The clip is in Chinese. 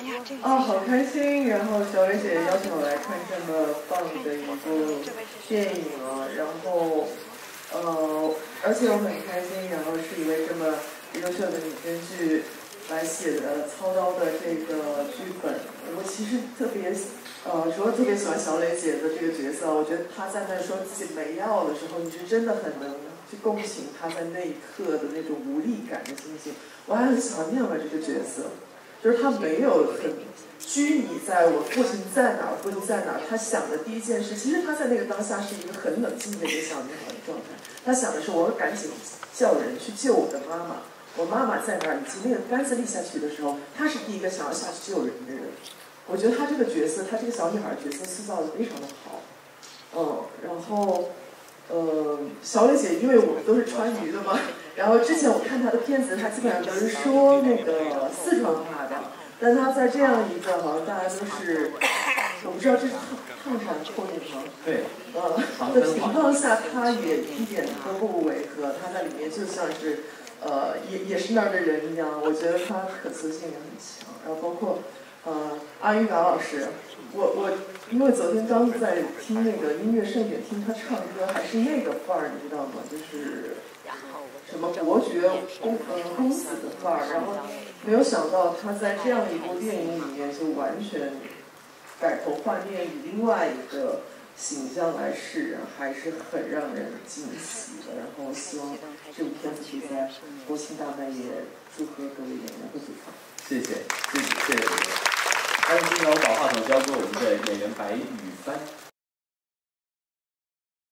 啊，好开心！然后小蕊姐邀请我来看这么棒的一部电影啊，然后而且我很开心，然后是一位这么优秀的女编剧来写的操刀的这个剧本。我其实特别除了特别喜欢小磊姐的这个角色，我觉得她在那说自己没药的时候，你是真的很能去共情她在那一刻的那种无力感的心情。我还很喜欢念儿这个角色。就是他没有很拘泥在我父亲在哪儿，父亲在哪儿。他想的第一件事，其实他在那个当下是一个很冷静的一个小女孩的状态。他想的是，我要赶紧叫人去救我的妈妈，我妈妈在哪儿？以及那个杆子立下去的时候，他是第一个想要下去救人的人。我觉得他这个角色，他这个小女孩角色塑造的非常的好。然后。小磊姐，因为我们都是川渝的嘛，然后之前我看她的片子，她基本上都是说那个四川话的，但她在这样一个好像大家都是，我不知道这是汉传口音吗？ 对， 的情况下，她也一点都不违和，她在里面就像是，也是那儿的人一样，我觉得她可塑性也很强，然后包括。阿玉达老师，我因为昨天刚在听那个音乐盛典，听他唱歌，还是那个范儿，你知道吗？就是什么伯爵公子的范儿，然后没有想到他在这样一部电影里面就完全改头换面，以另外一个形象来示人，还是很让人惊喜的。然后希望这部片子可以在国庆档呢也祝贺各位演员会主创。 谢谢。还有今天我把话筒交给我们的演员白羽帆。